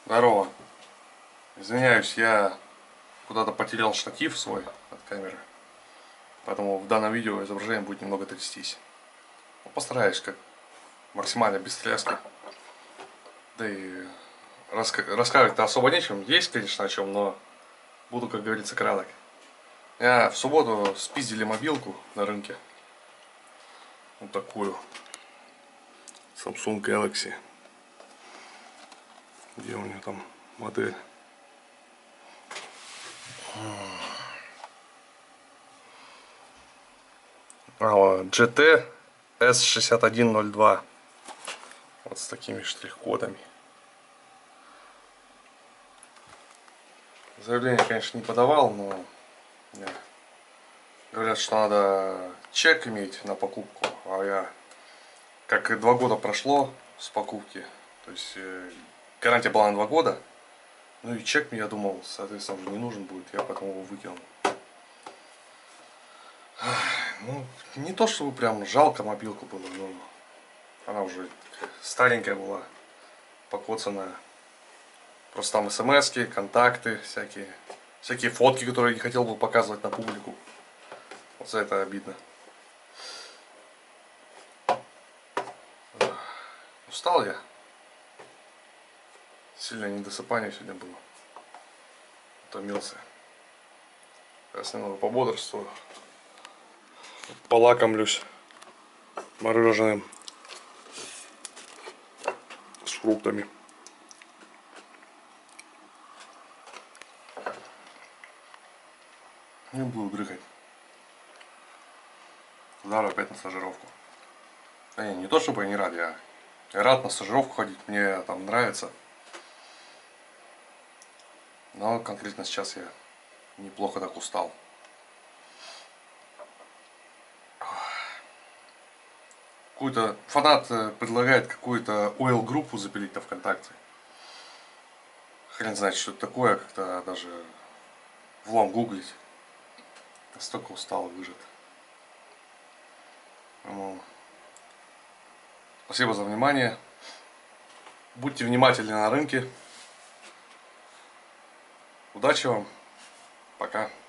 Здорово. Извиняюсь, я куда-то потерял штатив свой от камеры. Поэтому в данном видео изображение будет немного трястись. Ну, постараюсь как максимально без тряски. Да и рассказывать-то особо нечем. Есть, конечно, о чем, но буду, как говорится, краток. Я в субботу спиздили мобилку на рынке. Вот такую. Samsung Galaxy. Где у меня там модель? GT S6102. Вот с такими штрих-кодами. Заявление, конечно, не подавал, но говорят, что надо чек иметь на покупку. А я, как и 2 года прошло с покупки, то есть гарантия была на 2 года. Ну и чек мне, я думал, соответственно, уже не нужен будет, я поэтому его выкинул. Ну, не то чтобы прям жалко мобилку было, но она уже старенькая была, покоцанная. Просто там смс-ки, контакты, всякие фотки, которые я не хотел бы показывать на публику. Вот за это обидно. Устал я. Сильное недосыпание сегодня было. Утомился. Сейчас немного пободрствую. Полакомлюсь мороженым с фруктами. Не буду дрыхать. Завтра опять на стажировку. Да не то чтобы я не рад, я рад на стажировку ходить, мне там нравится. Но конкретно сейчас я неплохо так устал. Какой-то фанат предлагает какую-то OL-группу запилить на ВКонтакте. Хрен знает, что это такое, как-то даже влом гуглить. Настолько устал и выжат. Спасибо за внимание. Будьте внимательны на рынке. Удачи вам. Пока.